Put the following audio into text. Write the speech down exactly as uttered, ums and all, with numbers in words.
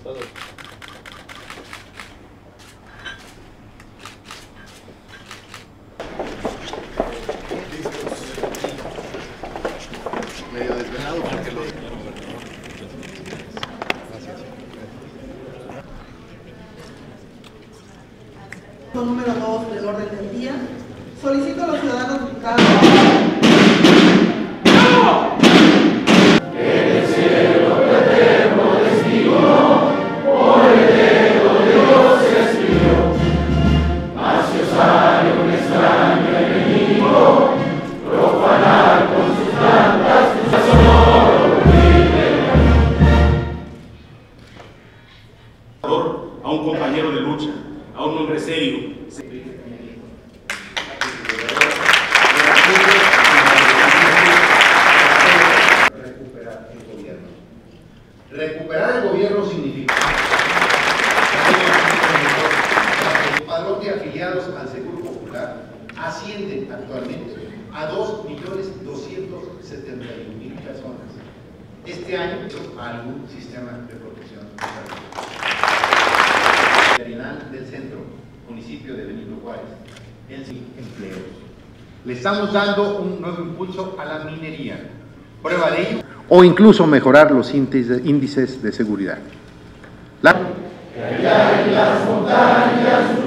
Medio desvelado porque lo... Número dos del orden del día. Solicito a los ciudadanos ubicados. ¡No! En el cielo eterno destino, por el dedo de Dios se escribió. Mas si os sale un extraño enemigo, profanar con sus plantas tu sonoro ruido. A un compañero de lucha, a un hombre serio. Recuperar el gobierno. Recuperar el gobierno significa el padrón de afiliados al Seguro Popular ascienden actualmente a dos millones doscientos setenta y un mil personas. Este año a algún sistema de protección veterinaria del centro, municipio de Benito Juárez, en empleos. Le estamos dando un nuevo impulso a la minería. Prueba de ello. O incluso mejorar los índices de seguridad. La... Que allá en las montañas